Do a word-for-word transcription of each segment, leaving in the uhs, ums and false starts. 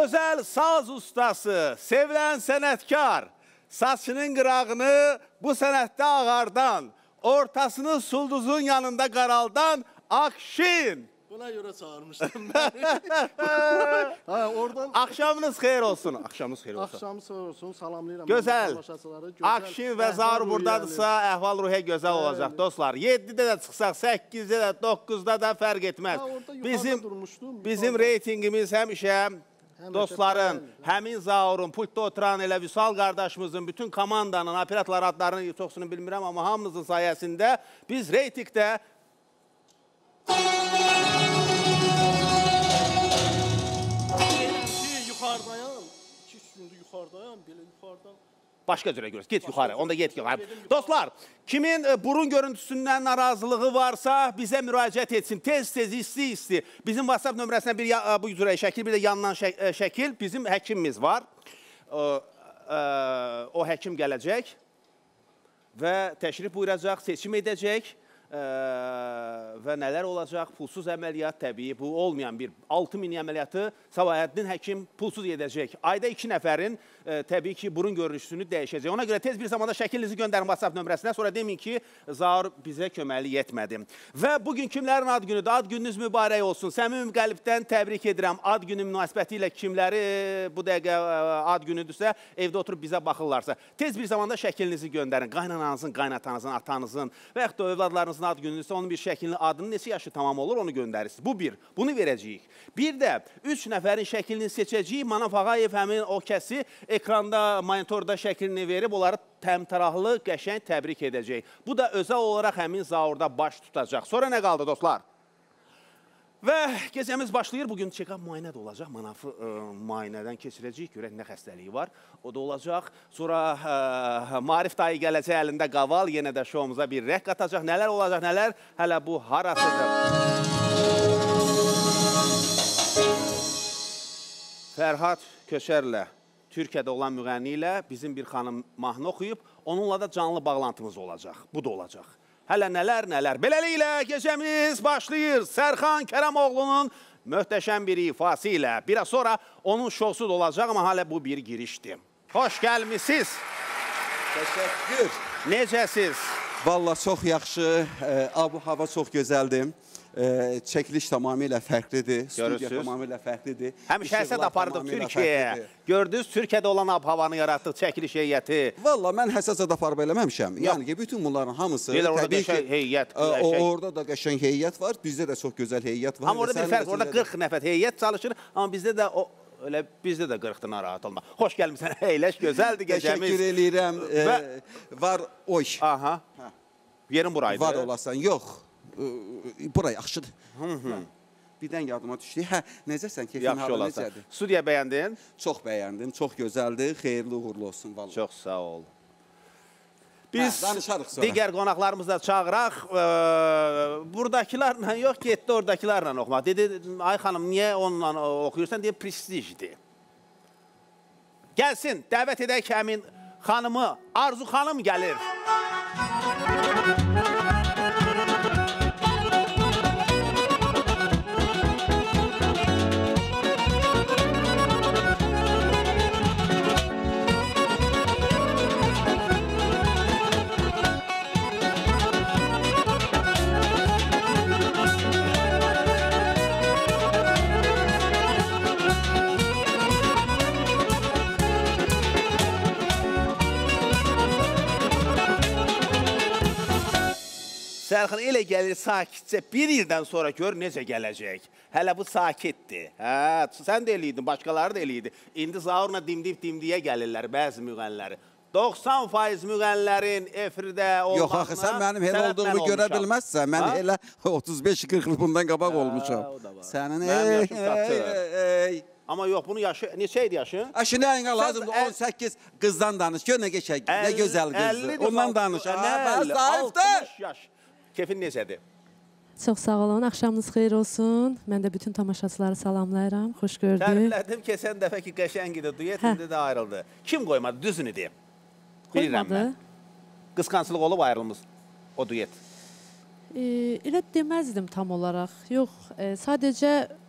Gözəl saz ustası, sevilən sənətkar, saçının qırağını bu sənətdə ağardan, ortasını sulduzun yanında qaraldan Akşin. Buna görə çağırmışdım bəni. Ha, oradan... Axşamınız xeyir olsun. Axşamınız xeyir olsun. Axşamınız xeyir olsun, salamlayıram. Gözəl. Akşin və Zaur buradadırsa, əhval-ruhiyyə gözəl olacaq dostlar. yeddidə də çıxsaq, səkkizdə də, doqquzda da fərq etməz. Bizim, bizim reytingimiz həmişə dostların, həmin Zaurun, pultda oturan elə Vüsal qardaşımızın, bütün komandanın, operatorlar adlarını çoxsunu bilmirəm, amma hamınızın sayəsində biz reytingdə yuxarıdayam, iki üç gündür yuxarıdayam, belə yuxarıdan. Başqa cürə görürüz, get yuxarı, onda get yuxarı. Dostlar, kimin burun görüntüsündən narazılığı varsa bizə müraciət etsin, tez-tez, isti-isti. Bizim WhatsApp nömrəsinə bir bu cürə şəkil, bir də yandan şəkil, bizim həkimimiz var. O həkim gələcək və təşrif buyuracaq, seçim edəcək. Və nələr olacaq? Pulsuz əməliyyat təbii, bu olmayan bir altı min əməliyyatı Səlahiyyətdin həkim pulsuz edəcək. Ayda iki nəfərin təbii ki, burun görünüşünü dəyişəcək. Ona görə tez bir zamanda şəkilinizi göndərin WhatsApp nömrəsinə, sonra demin ki, Zaur bizə köməli yetmədi. Və bugün kimlərin ad günüdür? Ad gününüz mübarək olsun. Səmimi qəlbdən təbrik edirəm. Ad günü münasibəti ilə kimləri bu dəqiqə ad günüdürsə, evdə oturub bizə baxırlarsa. Tez bir zamanda şəkilinizi göndərin. Qaynananızın, qaynatanızın, atanızın və yaxud da övladlarınızın ad günüdürsə, onun bir şəklini, adının neçə yaşı tamam olur, onu göndərirsiniz. Bu bir. Bunu verəcəyik. Bir də üç nəfərin şəklini seçəcəyik. Manaf Ağayev həmin o kəsi ekranda, monitorda şəklini verib, onları təmtərahlı, qəşəng təbrik edəcək. Bu da özəl olaraq həmin Zaurda baş tutacaq. Sonra nə qaldı dostlar? Və gecəmiz başlayır. Bugün check-up müayinə də olacaq. Manafı ə, müayinədən keçirəcəyik. Görək nə xəstəliyi var. O da olacaq. Sonra ə, Marif dayı gələcək əlində qaval. Yenə də şoumuza bir rəq qatacaq. Nələr olacaq, nələr? Hələ bu harasıdır. Fərhad Köçərlə, Türkiyədə olan müğənni ilə bizim bir xanım mahnı oxuyub. Onunla da canlı bağlantımız olacaq. Bu da olacaq. Hələ nələr, nələr. Beləliklə gecəmiz başlayır. Sərxan Kərəmoğlu'nun möhtəşəm bir ifası ilə. Biraz sonra onun şovsu da olacaq, amma hələ bu bir girişdir. Xoş gəlmişsiniz. Təşəkkür. Necəsiz? Valla çox yaxşı. Abu hava çox gözəldir. Çəkiliş tamamilə fərqlidir. Studiya tamamilə fərqlidir. Həmişə həsəd apardıq Türkiyəyə. Gördünüz, Türkiyədə olan ab-havanı yaratdıq, çəkiliş heyəti. Valla mən həsəd aparıb eləməmişəm. Yəni ki, bütün bunların hamısı təbii ki, heyət, orada da qəşəng heyət var, bizdə də çox gözəl heyət var. Amma orada bir fərq, orada qırx nəfər heyət çalışır, amma bizdə də o... Öyle bizdə də qırxdı, narahat olma. Xoş gəlmişsən, əyləş, gözəldir gecəmiz. Təşəkkür eləyirəm. Var, oy. Aha. Yerin buraydı. Var olasan, yox. Bura yaxşıdır. Birdən yadıma düşdü. Hə, necəsən, keyfin halı necədir? Studiya bəyəndin? Çox bəyəndim, çox gözəldir. Xeyirli uğurlu olsun, vallahi. Çox sağ ol. Biz digər qonaqlarımızı da çağıraq. Buradakilarla yox, getdi oradakilarla oxumaq. Dedi, ay xanım, niyə onunla oxuyursan? Deyə, prestijdir. Gəlsin, dəvət edək ki, həmin xanımı, Arzu xanım gəlir. Sərxan elə gəlir sakitcə, bir ildən sonra gör necə gələcək. Hələ bu sakitdir. Hə, sən də eləydin, başqaları da eləydi. İndi Zaurla dimdib-dimdiyə gəlirlər bəzi müğənniləri. doxsan faiz müğənnilərin efirdə olmağına... Yox, axı, sən mənim elə olduğumu görə bilməzsən. Mən elə otuz beş qırx il bundan qabaq olmuşam. Sənin ey, ey, ey. Amma yox, bunun yaşı, neçə idi yaşı? Aşı nə inqə lazımdır, on səkkiz qızdan danış, gör nə geçək, nə gözəl qızdır. Ondan danış, altmış yaş. Keyfin necədir? Çox sağ olun, axşamınız xeyir olsun. Mən də bütün tamaşaçıları salamlayıram, xoş gördük. Təriflədim, keçən dəfə ki, qəşəng idi, duyet indi də ayrıldı. Kim qoymadı, düzünü deyim? Qoymadı. Qısqancılıq olub ayrılmış o duyet. Elə deməzdim tam olaraq. Yox, sadəcə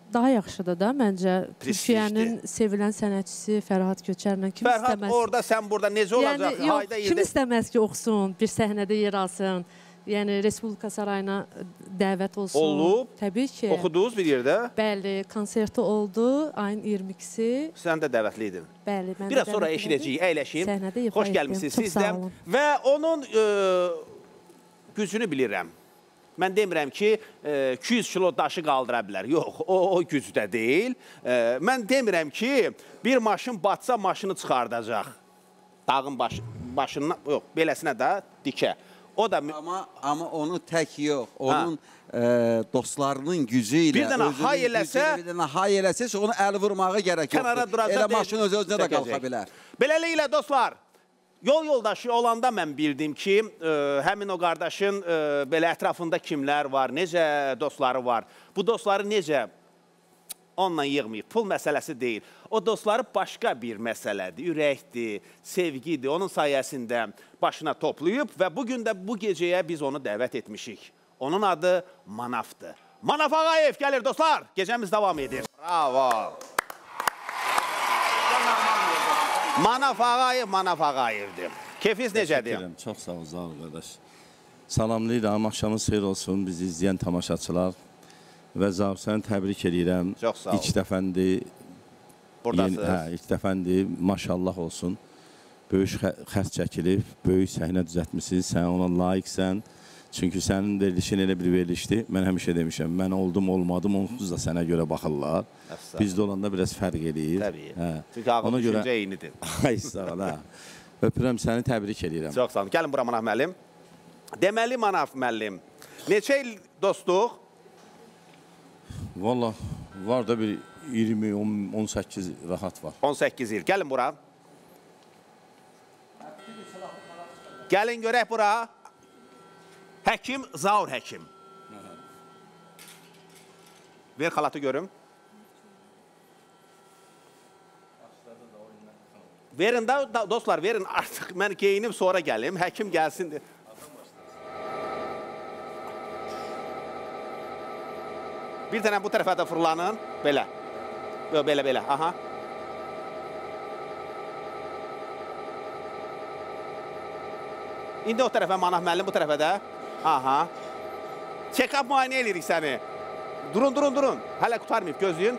daha yaxşıdır da məncə. Prestijli. Türkiyənin sevilən sənətçisi Fərhad Köçərlə kim Fərhad istəməz? orada, sən burada necə olacaq? Yəni, yox, Hayda, kim ildə- istəməz ki, oxusun, bir səhnədə yer alsın, yəni Respublika Sarayına dəvət olsun. Olub. Təbii ki. Oxudunuz bir yerdə? Bəli, konserti oldu, ayın iyirmi ikisi. Sən də dəvətli idin. Bəli, mən də Biraz sonra dəvət eşidəcəyik, elədim. əyləşim. Səhnədə ifa Xoş etdim. gəlmişsiniz Çox siz sağ də. olun. Və onun e, gücünü bilirəm. Mən demirəm ki, e, iki yüz kilo daşı qaldıra bilər. Yox, o, o gücdə deyil. E, mən demirəm ki, bir maşın batsa maşını çıxardacaq. Dağın baş, başından, yox, beləsinə də dikə. O da Amma, amma onu tək yox, onun e, dostlarının gücü ilə, Bir dənə özünün hay gücü ilə, eləsə- bir dənə hay eləsə, onu əl vurmağa gərək kənara yoxdur. duracaq. Elə deyil, maşın öz-özünə də çəkəcək. qalxa bilər. Beləliklə, dostlar, yol yoldaşı olanda mən bildim ki, e, həmin o qardaşın e, belə ətrafında kimlər var, necə dostları var. Bu dostları necə onunla yığmayıb, pul məsələsi deyil. O dostları başqa bir məsələdir, ürəkdir, sevgidir. Onun sayəsində başına toplayıb və bugün də bu gecəyə biz onu dəvət etmişik. Onun adı Manafdır. Manaf Ağayev gəlir dostlar. Gecəmiz davam edir. Bravo. Manaf Ağayev, Manaf Ağayevdir. Keyfiniz necədir? Teşekkür ederim. Çok sağ ol, sağ ol kardeş. Salamlayıram, axşamınız xeyir olsun bizi izləyən tamaşaçılar. Və Zaur, səni təbrik edirəm. Çox sağ ol. İlk dəfəndir, Buradasınız. yeni- hə, ilk dəfəndir, maşallah olsun. Böyük xə- xəst çəkilib, böyük səhnə düzəltmisiniz, sən ona layiqsən. Çünki sənin verilişin elə bir verilişdir. Mən həmişə demişəm, mən oldum, olmadım, onsuz da sənə görə baxırlar. Əfsane. Bizdə olanda biraz fərq eləyir. Təbii. Hə. Çünki ağıl Ona görə düşüncə eynidir. ay sağ ol, hə. Öpürəm səni, təbrik edirəm. Çox sağ olun. Gəlin bura Manaf müəllim. Deməli Manaf müəllim, neçə il dostluq? Valla var da bir iyirmi on səkkiz rahat var. on səkkiz il. Gəlin bura. Gəlin görək bura. Həkim, Zaur həkim. Ver xalatı görüm. Verin da, da dostlar, verin artıq. Mən geyinim sonra gəlim. Həkim gəlsin. Bir dənə bu tərəfə də fırlanın. Belə. Yox, belə, belə. Aha. İndi o tərəfə Manaf müəllim, bu tərəfə də. Aha. Check-up müayinə edirik səni. Durun, durun, durun. Hələ qutarmayıb, gözləyin.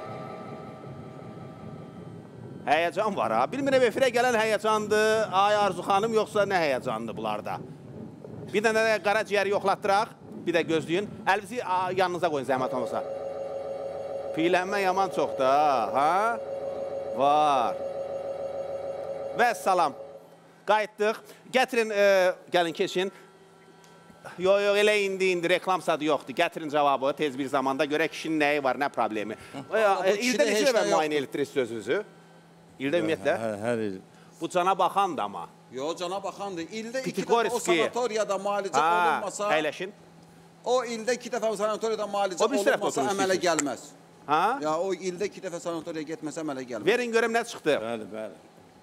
Həyəcan var ha. Bilmirəm, efirə gələn həyəcandır, ay Arzu xanım, yoxsa nə həyəcandır bunlarda. Bir dənə də qaraciyəri yoxlatdıraq. Bir də gözləyin. Əlinizi yanınıza qoyun, zəhmət olmasa. Piylənmə yaman çoxdur, ha? Var. Və salam. Qayıtdıq. Gətirin, e, gəlin keçin. Yox, yox, elə indi, indi reklam sadı yoxdur. Gətirin cavabı tez bir zamanda. Görək kişinin nəyi var, nə problemi. E, İldə neçə dəfə müayinə etdirirsiniz özünüzü? İldə ümumiyyətlə? Hər, hər il. Bu cana baxandır amma. Yox, cana baxandır. İldə iki dəfə o Pitigorski. sanatoriyada müalicə Ha, olunmasa, əyləşin. o ildə iki dəfə o sanatoriyada müalicə O bir tərəfdə olunmasa oturur əmələ istəyirsiniz. gəlməz. Ha? Ya o ildə iki dəfə sanatoriyaya getməsə əmələ gəlməz. Verin görüm nə çıxdı. Bəli, bəli.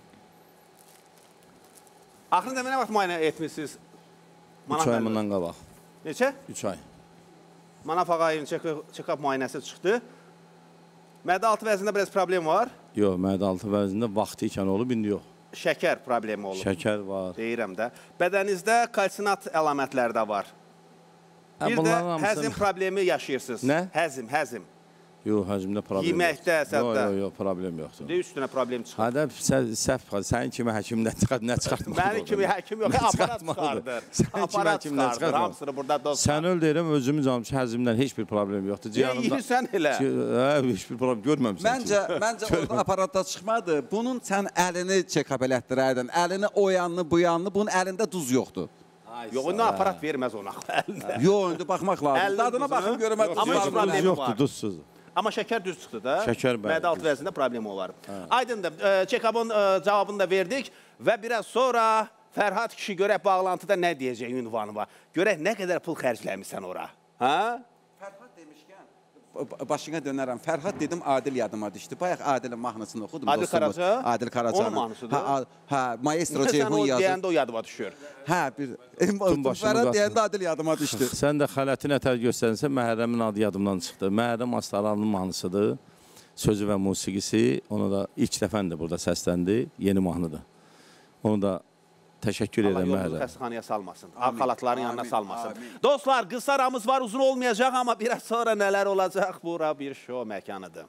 Axırıncı nə vaxt müayinə etmişsiniz? üç ay bundan qabaq. Neçə? üç ay. Manaf Ağayevin check-up müayinəsi çıxdı. Mədə altı vəzində biraz problem var. Yox, mədə altı vəzində vaxtı ikən olub, indi yox. Şəkər problemi olub. Şəkər var. Deyirəm də. Bədəninizdə kalsinat əlamətləri də var. Hə, Bir də bunların hamısını- həzm problemi yaşayırsınız. Nə? Həzm, həzm. Yox, həcmdə problem Yeməkdə, yoxdur. sətdə. Yox, yox, yox, problem yoxdur. De üstünə problem çıxır. Hədə səhv, sənin kimi həkimdən çıxart, nə çıxartmadı? Mənim kimi həkim yox, aparat çıxardır. Sənin kimi Aparat həkimdən çıxardır. çıxartmadı. Hamısını burada dostlar. Sən öl deyirəm, özümü canım ki, həzmdən heç bir problem yoxdur. Niyə yiyirsən elə? Hə, heç bir problem görməmsən ki. Məncə, məncə orada aparatda çıxmadı. Bunun sən əlini check-up elətdirəydin. Əlini o yanını, bu yanını, bunun əlində duz yoxdur. Yox, onda aparat verməz ona. Əlində. Yox, indi baxmaq lazım. Əlinin Dadına duzunu- baxım görmə Yox, duz amma var heç mı? problemi Duz var. yoxdur, duzsuz. Amma şəkər düz çıxdı da. Şəkər, bəli, Mədə altı düz. vəzində problem olar. Aydındır. e, Check-up'ın e, cavabını da verdik və biraz sonra Fərhad kişi görək bağlantıda nə deyəcək ünvanı var. Görək nə qədər pul xərcləmişsən ora. Ha? Fərhad demişkən, başına dönərəm. Fərhad dedim, Adil yadıma düşdü. Bayaq Adilin mahnısını oxudum. Adil Karaca? Adil Karacanın. Onun mahnısıdır. Hə, hə, Maestro Ceyhun yazdı. Sən o deyəndə o yadıma düşür. Hə, bir Fərhad deyəndə Adil yadıma düşdü. Sən də xələti nətər göstərsən, Məhərrəmin adı yadımdan çıxdı. Məhərrəm Astalanın mahnısıdır. Sözü və musiqisi. Onu da ilk dəfəndir burada səsləndi. Yeni mahnıdır. Onu da təşəkkür edirəm Məhərrəm. Allah yolunu xəstəxanaya salmasın. Xalatların yanına salmasın. Dostlar, qısa aramız var, uzun olmayacaq, amma biraz sonra nələr olacaq? Bura bir şou məkanıdır.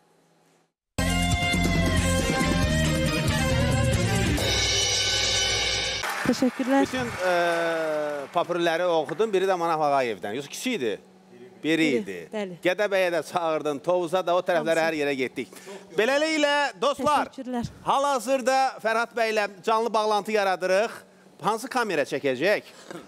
Teşekkürler. Bütün e, papürləri oxudum. Biri də Manaf Ağayevdən. Yoxsa kişi idi? Biri idi. Gədəbəyə də çağırdın, Tovuza da o tərəflərə hər yerə getdik. Beləliklə, dostlar, hal-hazırda Fərhad bəylə canlı bağlantı yaradırıq. Hansı kamera çəkəcək?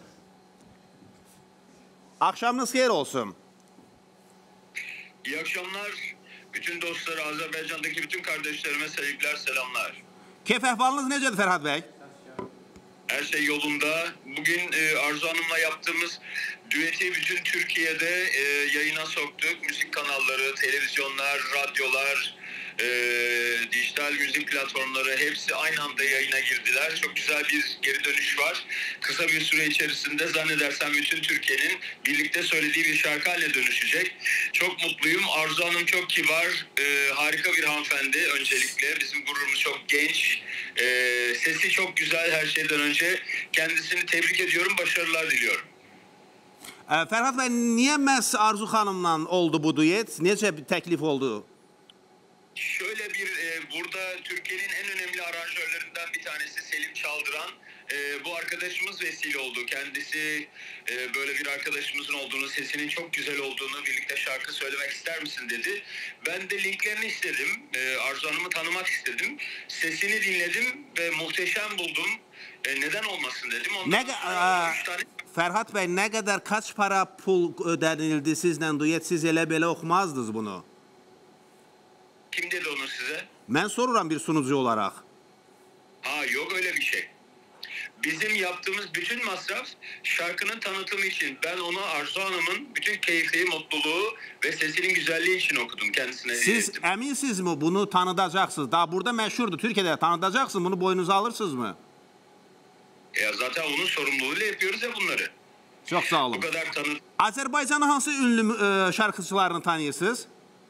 Akşamınız xeyir olsun. İyi akşamlar. Bütün dostlara, Azerbaycan'daki bütün kardeşlerime sevgiler, selamlar. Keyf əhvalınız necədir Fərhad bəy? Her şey yolunda. Bugün e, Arzu Hanım'la yaptığımız düeti bütün Türkiye'de e, yayına soktuk. Müzik kanalları, televizyonlar, radyolar, e, dijital müzik platformları hepsi aynı anda yayına girdiler. Çok güzel bir geri dönüş var. Kısa bir süre içerisinde zannedersem bütün Türkiye'nin birlikte söylediği bir şarkı haline dönüşecek. Çok mutluyum. Arzu Hanım çok kibar, e, harika bir hanımefendi öncelikle. Bizim gururumuz çok genç. E, sesi çok güzel her şeyden önce. Kendisini tebrik ediyorum, başarılar diliyorum. Fərhad bəy, niyə məhz Arzu xanımla oldu bu duet? Necə bir təklif oldu? Şöyle bir e, burada Türkiye'nin en önemli aranjörlerinden bir tanesi Selim Çaldıran. E, bu arkadaşımız vesile oldu. Kendisi e, böyle bir arkadaşımızın olduğunu, sesinin çok güzel olduğunu, birlikte şarkı söylemek ister misin dedi. Ben de linklerini istedim. E, Arzu Hanım'ı tanımak istedim. Sesini dinledim ve muhteşem buldum. E, neden olmasın dedim. Ondan Nə, sonra üç tane... Fərhad bəy, nə qədər, kaç para pul ödənildi sizlə duet? Siz elə belə oxumazdınız bunu. Kim dedi onu size? Mən soruram bir sunucu olarak. Ha yok öyle bir şey. Bizim yaptığımız bütün masraf şarkının tanıtımı için. Ben onu Arzu Hanım'ın bütün keyfi, mutluluğu ve sesinin güzelliği için okudum kendisine. Siz ettim. Eminsiniz mi bunu tanıdacaksınız? Daha burada meşhurdur. Türkiye'de tanıdacaksınız. Bunu boynunuza alırsınız mı? Ya zaten onun sorumluluğuyla yapıyoruz ya bunları. Çok sağ olun. Bu kadar tanı. Azerbaycan'ın hansı ünlü e, şarkıcılarını tanıyorsunuz?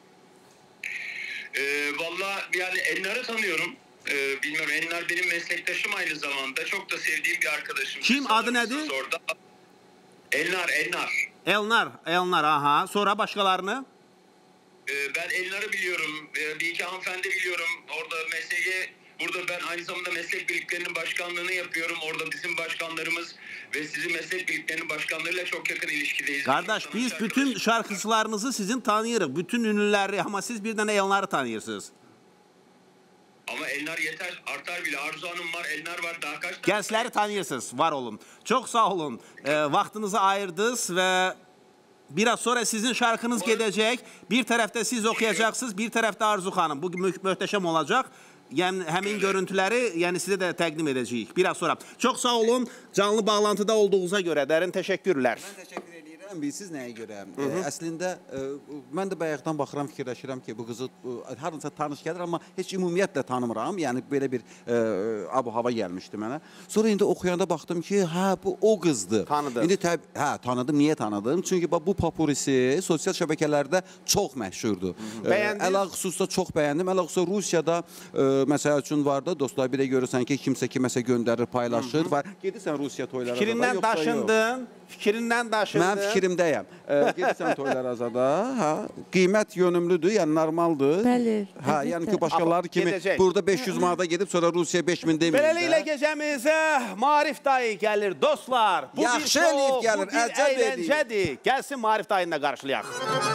Ee, Valla yani Ennar'ı tanıyorum. Ee, bilmiyorum, Ennar benim meslektaşım aynı zamanda. Çok da sevdiğim bir arkadaşım. Kim? Adı nedir? Orada. Ennar, Ennar. Elnar, Elnar aha. Sonra başkalarını? Ee, ben Ennar'ı biliyorum. Ee, bir iki hanımefendi biliyorum. Orada mesleğe, burada ben aynı zamanda meslek birliklerinin başkanlığını yapıyorum. Orada bizim başkanlarımız ve sizin meslek birliklerinin başkanlarıyla çok yakın ilişkideyiz. Kardeş, biz bütün şarkıcılarınızı sizin tanıyırıq. Bütün ünlüləri, ama siz bir tane Elnar'ı tanıyırsınız. Ama Elnar yeter, artar bile. Arzu Hanım var, Elnar var, daha kaç tane? Gençleri tanıyırsınız, var olun. Çok sağ olun. E, vaktinizi ayırdınız ve biraz sonra sizin şarkınız gedəcək. Bir tərəfdə siz oxuyacaksınız, bir tərəfdə Arzu xanım. Bu mü möhtəşəm olacaq. Yəni həmin görüntüləri yəni sizə də təqdim edəcəyik biraz sonra. Çox sağ olun. Canlı bağlantıda olduğunuza görə dərin təşəkkürlər. Mən təşəkkür edirəm. Siz nəyə görə? Ə, əslində ə, mən də bayaqdan baxıram, fikirləşirəm ki, bu qızı ə, harınsa tanış gəlir, amma heç ümumiyyətlə tanımıram. Yəni belə bir ə, abu-hava gəlmişdi mənə. Sonra indi oxuyanda baxdım ki, hə bu o qızdır. Tanıdım. İndi təb hə tanıdım. Niyə tanıdım? Çünki bu popurisi sosial şəbəkələrdə çox məşhurdur. Bəyəndiniz? Ələlxüsusda çox bəyəndim. Ələlxüsusda Rusiyada ə, məsəl üçün var da, dostlar, bir də görürsən ki, kimsə kiməsə göndərir, paylaşır. Hı -hı. Gedirsən Rusiya toylarına. Fikrindən daşındın. Fikrindən daşındın. Mən fikrimdəyəm. E, gedirsən toylara zada, hə, qiymət yönümlüdür, yəni normaldır. Bəli. Hə, yəni ki, başqaları kimi gedəcək. burada beş yüz manata gedib sonra Rusiya beş min demir. Beləliklə gecəmizə Maarif dayı gəlir dostlar. Bu Yaxşı bir eləyib şov, gəlir, bu bir əcəb eləyib. əyləncədir. Gəlsin Maarif dayını da qarşılayaq.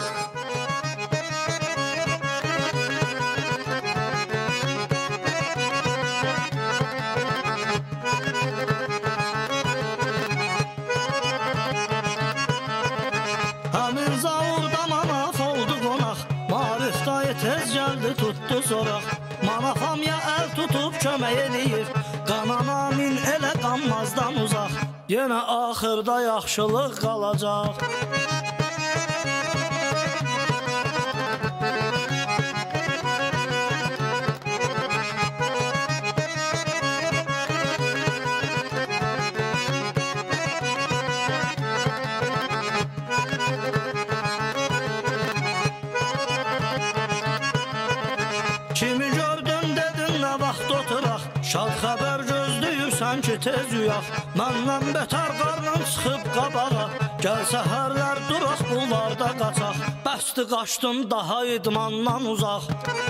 Tutdu soraq, manafam ya el tutup kömək eləyir. Qanan amin elə qanmazdan uzaq, yenə axırda yaxşılıq qalacaq. istəyirsən ki tez uyaq, məndən betər qarnın çıxıb qabağa. Gəl səhərlər duraq bunlarda qaçaq, bəsdi qaçdın daha idmandan uzaq.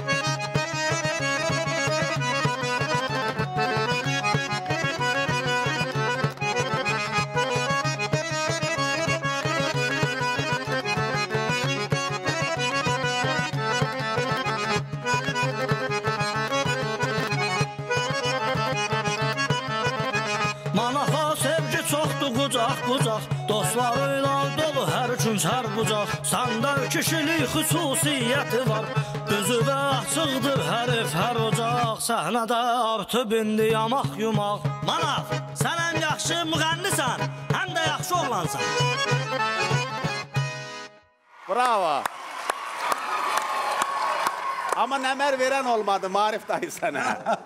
Bucaq, dostlarıyla dolu hər gün hər bucaq. Səndə kişilik xüsusiyyəti var, üzü də açıqdır hər ev, hər ocaq. Səhnədə artıb indi yamaq yumaq. Manav, sən ən yaxşı müğənnisən, həm də yaxşı oğlansan. Bravo. Amma nəmər verən olmadı, Marif dayı sənə.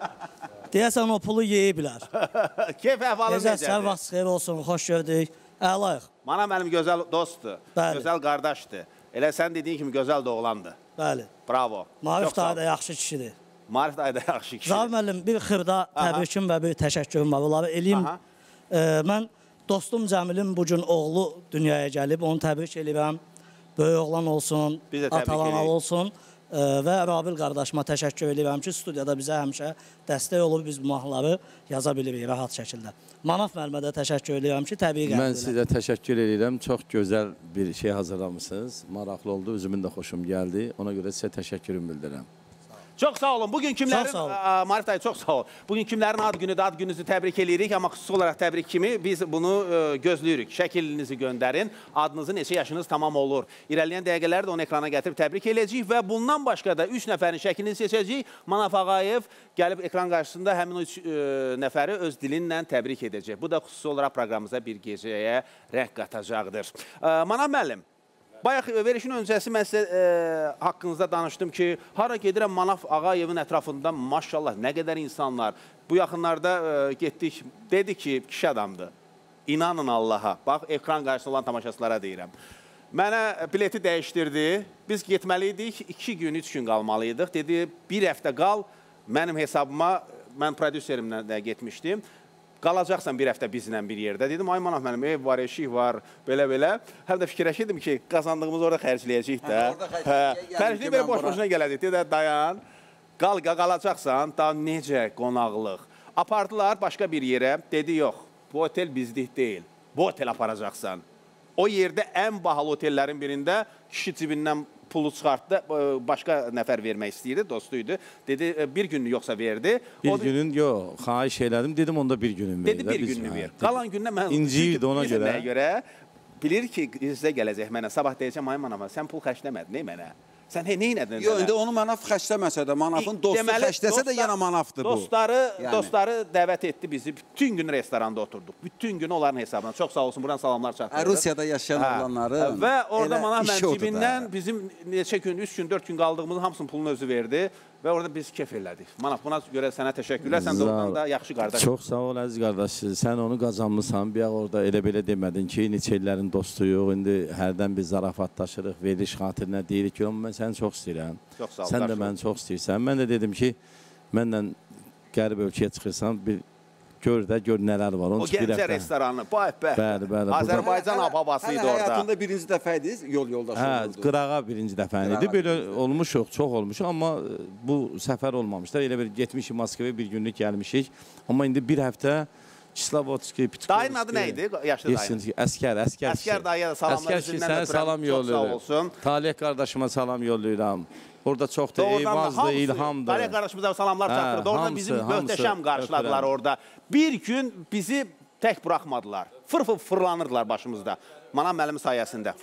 Deyəsən o pulu yeyiblər. Keyf əhvalın necədir? Necədir, vaxt xeyir olsun, xoş gördük. Əlayıq. Mana mənim gözəl dostdur, Bəli. gözəl qardaşdır. Elə sən dediyin kimi gözəl də oğlandır. Bəli. Bravo. Marif dayı da yaxşı kişidir. Marif dayı da yaxşı kişidir. Zavi müəllim, bir xırda təbrikim və bir təşəkkürüm var. Bunları eləyim. E, mən dostum Cəmilin bugün oğlu dünyaya gəlib, onu təbrik edirəm. Böyük oğlan olsun, atalanalı olsun. Və Rabil qardaşıma təşəkkür edirəm ki, studiyada bizə həmişə dəstək olub, biz bu mahnıları yaza bilirik rahat şəkildə. Manaf müəllimə də təşəkkür edirəm ki, təbii qəbul Mən sizə təşəkkür edirəm. Çox gözəl bir şey hazırlamışsınız. Maraqlı oldu, özümün də xoşum gəldi. Ona görə sizə təşəkkürümü bildirirəm. Çox sağ olun. Bugün kimlərin, Marif dayı çox sağ olun. Bugün kimlərin ad günüdür, ad gününüzü təbrik edirik. Amma xüsusi olaraq təbrik kimi biz bunu gözləyirik. Şəkilinizi göndərin. Adınızın neçə yaşınız tamam olur. İrəliyən dəqiqələrdə onu ekrana gətirib təbrik edəcəyik və bundan başqa da üç nəfərin şəklini seçəcəyik. Manaf Ağayev gəlib ekran qarşısında həmin üç nəfəri öz dilinlə təbrik edəcək. Bu da xüsusi olaraq proqramımıza bir gecəyə rəng qatacaqdır. Manaf müəllim. Bayaq verişin öncəsi mən sizə e, haqqınızda danışdım ki, hara gedirəm Manaf Ağayevin ətrafında maşallah nə qədər insanlar. Bu yaxınlarda e, getdik, dedi ki, kişi adamdır. İnanın Allaha. Bax, ekran qarşısında olan tamaşaçılara deyirəm. Mənə bileti dəyişdirdi. Biz getməliydik, iki gün, üç gün qalmalıydıq. Dedi, bir həftə qal, mənim hesabıma, mən prodüserimlə də getmişdim. Qalacaqsan bir həftə bizlə bir yerdə. Dedim, ay Manaf mənim, ev var, eşik var, belə-belə. Həm də fikirləşirdim ki, qazandığımızı orada xərcləyəcəyik də. Xərcləyib belə boş-boşuna gələcək. Dedi, dayan, qal, qalacaqsan, da necə qonaqlıq. Apardılar başqa bir yerə, dedi, yox, bu otel bizlik deyil, bu otel aparacaqsan. O yerdə ən bahalı otellərin birində kişi cibindən pulu çıxartdı, başqa nəfər vermək istəyirdi, dostuydu. Dedi, bir günlük yoxsa verdi. Bir günün, yox, xahiş elədim, dedim onda bir günün ver. Dedi, bir günlük ver. Qalan gündə mən... İnciyirdi ona görə. görə bilir ki, sizə gələcək mənə. Sabah deyəcəm, ay Manaf, sən pul xərcləmədin, ne mənə? Sən he, neynədin? Yox, indi onu Manaf xərcləməsə də, Manafın dostu xərcləsə də yenə Manafdır bu. Dostları dəvət etdi bizi. Bütün gün restoranda oturduq. Bütün gün onların hesabına. Çox sağ olsun, buradan salamlar çatdırırıq. Rusiyada yaşayan olanların. Və orada Manaf mən cibindən bizim neçə gün, üç gün, dörd gün qaldığımızın hamısının pulunu özü verdi. Və orada biz kef elədik. Manaf, buna görə sənə təşəkkürlər. Sən də oradan da yaxşı qardaş. Çox sağ ol, əziz qardaş. Sən onu qazanmışsan. Bir orada elə-belə demədin ki, neçə illərin dostuyuq. İndi hərdən biz zarafatlaşırıq, veriliş xatirinə deyirik ki, amma mən səni çox istəyirəm. Çox sağ ol. Sən də məni çox istəyirsən. Mən də dedim ki, mənlə qərib ölkəyə çıxırsan, bir gör də, gör nələr var. O Gəncə restoranı, bəh, bəh. Bəli, bəli. Azərbaycan ababası idi orada. Həyatında birinci dəfə idi, yol yoldaşı olurdu. Hə, qırağa birinci dəfə idi. Belə olmuşuq, çox olmuşuq. Amma bu səfər olmamışlar. Elə bir getmişik Moskvaya, bir günlük gəlmişik. Amma indi bir həftə Kislovodski, Pitkovski. Dayının adı nə idi? Yaşlı dayının. Əskər, əskər. Əskər dayıya da salamlar üzündən öpürəm. Salam yollayıram. Talih qardaşıma salam yollayıram. Orada çox da eyvazdır, ilhamdır. Talih qardaşımıza salamlar çatdırdı. Orada bizim möhtəşəm qarşıladılar orada. Bir gün bizi tək buraxmadılar. Fır-fır fırlanırdılar başımızda. Manaf müəllimin sayəsində.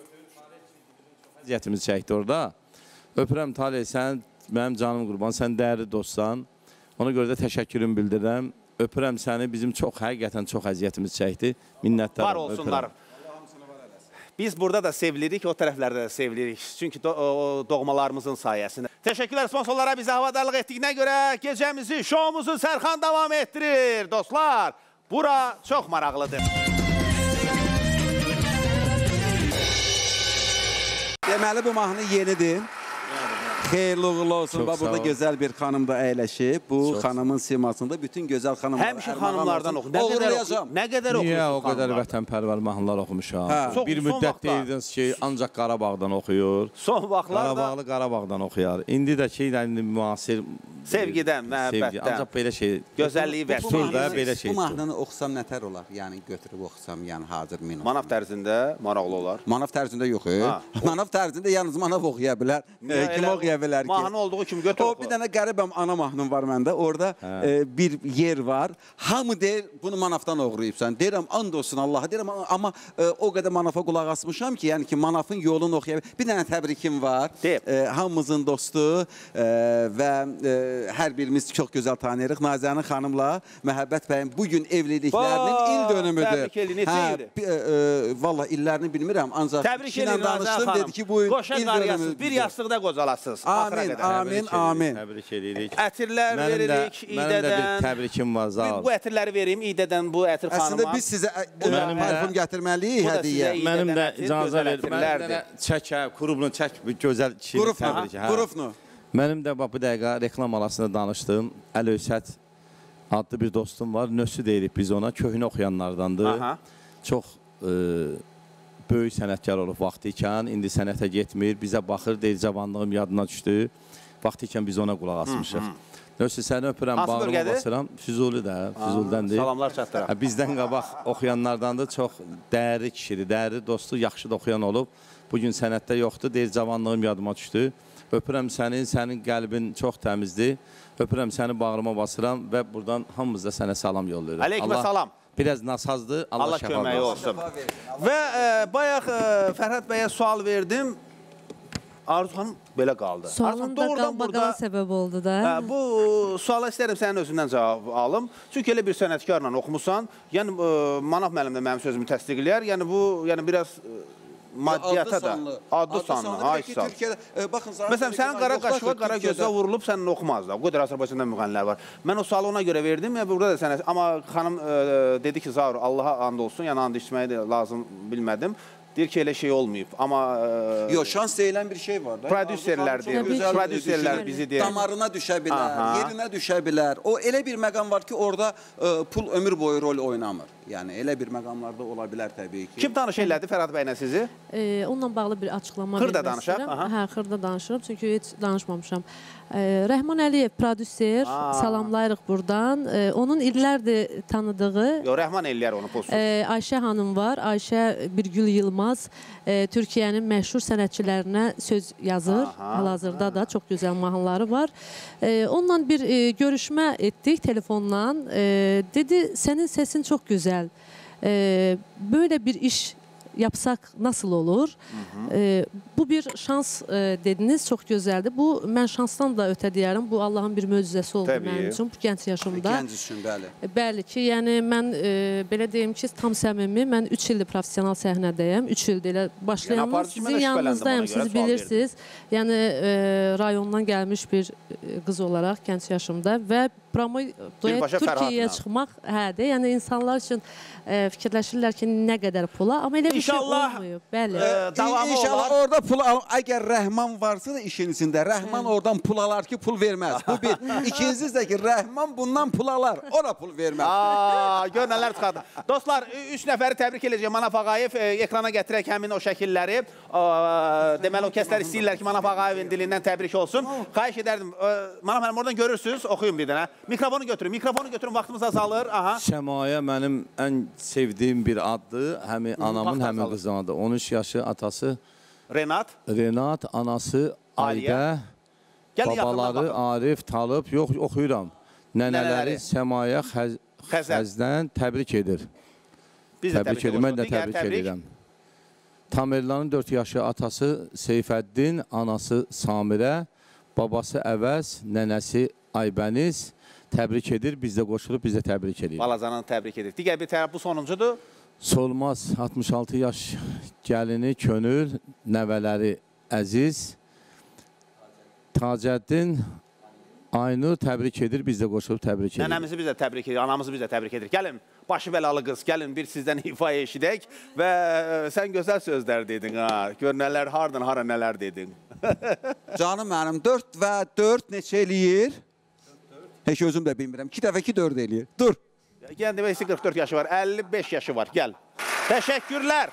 Vəziyyətimiz çəkdi orada. Öpürəm Talih, sən mənim canım qurban, sən dəyərli dostsan. Ona görə də təşəkkürümü bildirirəm. Öpürəm səni, bizim çox, həqiqətən çox əziyyətimiz çəkdi. Minnətdarım. Var olsunlar. Biz burada da sevilirik, o tərəflərdə də sevilirik. Çünki doğmalarımızın sayəsində. Təşəkkürlər sponsorlara bizə havadarlıq etdiyinə görə gecəmizi, şoumuzu Sərxan davam etdirir. Dostlar, bura çox maraqlıdır. Deməli, bu mahnı yenidir. Xeyirli uğurlu olsun. Çox Bax, sağ burada ol. gözəl bir xanım da əyləşib. Bu Çox xanımın simasında bütün gözəl xanımlar. Həmişə xanımlardan oxu. Nə qədər Uğurlayacağım. oxu- Nə qədər Niyə oxuyursun o qədər xanımlardan? vətənpərvər mahnılar oxumuşam? Hə. Son- Bir son müddət vaxtlar. deyirdiniz ki, ancaq Qarabağdan oxuyur. Son vaxtlarda Qarabağlı Qarabağdan oxuyar. İndi də ki, indi müasir sevgidən, sevgi, məhəbbətdən, ancaq belə şey gözəlliyi və Bu Tutur da mahnını- belə şey. Bu mahnını oxusam nətər olar? Yəni götürüb oxusam, yəni hazır min. manav tərzində maraqlı olar. Manav tərzində yox. e? Ha. Manav tərzində yalnız manav oxuya bilər. E, Kim Elə oxuya bilər ki? Mahnı olduğu kimi götür O oxu. bir dənə qəribəm ana mahnım var məndə. Orada e, bir yer var. Hamı deyir bunu manavdan oğruyubsan. Deyirəm and olsun Allaha. Deyirəm amma e, o qədər manava qulaq asmışam ki, yəni ki manavın yolunu oxuya. Bir dənə təbrikim var. Deyib. E, hamımızın dostu e, və e, hər birimiz çox gözəl tanıyırıq. Nazənin xanımla Məhəbbət bəyin bu gün evliliklərinin Vay, il dönümüdür. təbrik edin, neçə ildir? bi- e, e, Vallahi illərini bilmirəm, ancaq Təbrik kişi ilə edirəm Nazan danışdım, xanım. dedi ki, bu il Qoşa il qarıyasınız, dönümüdür. bir yastıqda qocalasınız. axıra Amin, qədər. amin, amin. Təbrik edirik. Ətirlər Mənim də, veririk mənim də bir İdədən. təbrikim var, Bir sağ ol. bu ətirləri vereyim İdədən bu ətir xanıma. Əslində biz sizə e, e, Mənim də- parfum gətirməliyik Bu da hədiyyə. sizə- Mənim də İdədən icazə gözəl ver. Mənim ətirlərdir. də çəkə, qurubunu çək, bir gözəl şirin Qurufnu, təbrik. hə. qurufnu. Mənim də bax bu dəqiqə reklam arasında danışdığım Əli Öysət adlı bir dostum var. Nösü deyirik biz ona. Köhnə oxuyanlardandır. Aha. Çox e, böyük sənətkar olub vaxtı ikən. İndi sənətə getmir. Bizə baxır, deyir cavanlığım yadına düşdü. Vaxtı ikən biz ona qulaq asmışıq. Nösü səni öpürəm, Hansı bağrıma bölgədir? basıram. Füzuli də, Füzuldəndir. Salamlar çatdıram. Hə, bizdən qabaq oxuyanlardandır. Çox dəyərli kişidir, dəyərli dostu, yaxşı da oxuyan olub. Bugün sənətdə yoxdur. Deyir cavanlığım yadıma düşdü. Öpürəm səni, sənin qəlbin çox təmizdir. Öpürəm səni, bağrıma basıram və buradan hamımız da sənə salam yollayırıq. Aleyküm salam. Biraz nasazdır, Allah, Allah şəfa köməyi versin. olsun. Və e, bayaq e, Fərhad bəyə sual verdim. Arzu xanım belə qaldı. Arzu Sualın xanım, da doğrudan qalmaqala səbəb oldu da. Hə, bu suala istərəm sənin özündən cavab alım. Çünki elə bir sənətkarla oxumusan, yəni e, Manav müəllim də mənim sözümü təsdiqləyər. Yəni bu, yəni biraz e, maddiyyata da, adlı sanlı, ay sağ. Türkiyədə, e, baxın, Məsələn, sənin qara qaşığa, qara gözə vurulub, sənin oxumaz da. O qədər Azərbaycanda müğənnilər var. Mən o sualı ona görə verdim, ya burada da sənə, amma xanım e, dedi ki, Zaur, Allaha and olsun, yəni and içməyi də lazım bilmədim. Deyir ki, elə şey olmayıb, amma... E, Yox, şans deyilən bir şey var da. Prodüserlər deyir, Təbii ki. prodüserlər bizi deyir. Damarına düşə bilər, Aha. yerinə düşə bilər. O elə bir məqam var ki, orada e, pul ömür boyu rol oynamır. Yəni elə bir məqamlarda ola bilər təbii ki. Kim tanış elədi Fərhad bəylə sizi? E, onunla bağlı bir açıqlama Xırda vermək danışaq, istəyirəm. aha. Hə, xırda danışıram, çünki heç danışmamışam. E, Rəhman Əliyev prodüser, Aa. salamlayırıq buradan. E, onun illərdir tanıdığı Yo, Rəhman eləyər onu pozsun. e, Ayşə xanım var. Ayşə Birgül Yılmaz e, Türkiyənin məşhur sənətçilərinə söz yazır. Aha. Hal-hazırda da çox gözəl mahnıları var. E, onunla bir e, görüşmə etdik telefonla. E, dedi, sənin səsin çox gözəl. E, böyle bir iş yapsak nasıl olur? E, bu bir şans e, dediniz, çok güzeldi. Bu mən şansdan da ötə deyərəm. Bu Allahın bir möcüzəsi oldu Təbii. mənim üçün bu gənc yaşımda. Gənc üçün, bəli. E, Bəli ki, yəni mən e, belə deyim ki, tam səmimi, mən üç ildir professional səhnədəyəm. üç ildir elə Yəni başlayanlar aparıcı sizin kimə də yanınızdayım, şübhələndim, ona siz görə sual bilirsiniz. Yəni e, rayondan gəlmiş bir e, qız olaraq gənc yaşımda və promo duet Birbaşa Türkiyəyə Fərhadla. çıxmaq, hə də, yəni insanlar üçün e, fikirləşirlər ki, nə qədər pula, amma elə bir İnşallah, şey olmayıb. Bəli. e, davamı İnşallah olar. orada pul al. Əgər Rəhman varsa da işin içində, Rəhman oradan pul alar ki, pul verməz. Bu bir. İkincisi də ki, Rəhman bundan pul alar, ora pul verməz. Aa, gör nələr çıxardı. Dostlar, üç nəfəri təbrik edəcəm. Manaf Ağayev e, ekrana gətirək həmin o şəkilləri. Aa, deməli, o kəslər istəyirlər ki, Manaf Ağayevin dilindən təbrik olsun. Xahiş edərdim. E, Manaf mənim oradan görürsünüz, oxuyun bir dənə. Mikrofonu götürün, mikrofonu götürün, vaxtımız azalır. Aha. Səmaya mənim ən sevdiyim bir addır. Həmi anamın, vaxt həmin azalır. qızın adı. on üç yaşı, atası Renat, Renat, anası Aliyə. Aydə, gəlin yaxından babaları baxın. Arif, Talıb, yox oxuyuram. Nənələri. Nənələri Səmaya Xəz Xəzər. Xəzdən təbrik edir. Biz də Təbrik edir, mən də Digər təbrik edirəm. Tamerlanın dörd yaşı atası Seyfəddin, anası Samirə, babası Əvəz, nənəsi Aybəniz təbrik edir. Biz də qoşulub, biz də təbrik edirik. Balacanı təbrik edirik. Digər bir tərəf bu sonuncudur. Solmaz altmış altı yaş gəlini Könül, nəvələri Əziz, Tacəddin, Aynur təbrik edir, biz də qoşulub təbrik edirik. Nənəmizi biz də təbrik edirik, anamızı biz də təbrik edirik. Gəlin, başı bəlalı qız, gəlin bir sizdən ifa eşidək və e, sən gözəl sözlər dedin, ha. Gör nələr, hardan hara nələr dedin. Canım mənim dörd və dörd neçə eləyir? Heç özüm də bilmirəm. iki dəfə iki dörd eləyir. Dur. Gəl demək qırx dörd yaşı var, əlli beş yaşı var. Gəl. Təşəkkürlər.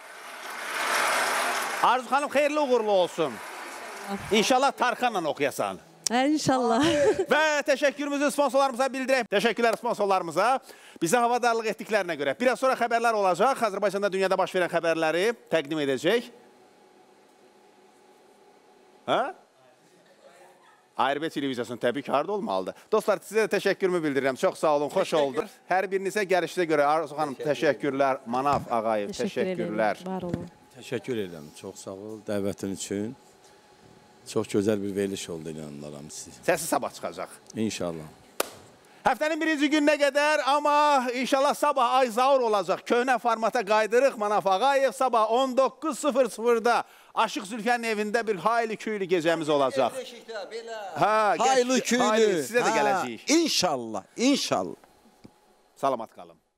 Arzu xanım xeyirli uğurlu olsun. İnşallah Tarkanla oxuyasan. Hə, inşallah. Və təşəkkürümüzü sponsorlarımıza bildirək. Təşəkkürlər sponsorlarımıza. Bizə havadarlıq etdiklərinə görə. Biraz sonra xəbərlər olacaq. Azərbaycanda dünyada baş verən xəbərləri təqdim edəcək. Hə? A R B televiziyasının təbii ki, harada olmalıdır. Dostlar, sizə də təşəkkürümü bildirirəm. Çox sağ olun, xoş oldu. Hər birinizə gəlişinizə görə Arzu xanım təşəkkürlər. Manaf Ağayev, təşəkkürlər. Var olun. Təşəkkür edirəm. Çox sağ ol dəvətin üçün. Çox gözəl bir veriliş oldu inanıram siz. Səsi sabah çıxacaq. İnşallah. Həftənin birinci gününə qədər, amma inşallah sabah ay zaur olacaq. Köhnə formata qaydırıq. Manaf Ağayev sabah on doqquz sıfır sıfırda Aşıq Zülfiyənin evində bir hayli küylü gecəmiz olacaq. Hə, Haylı küylü. Sizə də gələcəyik. İnşallah, inşallah. Salamat qalın.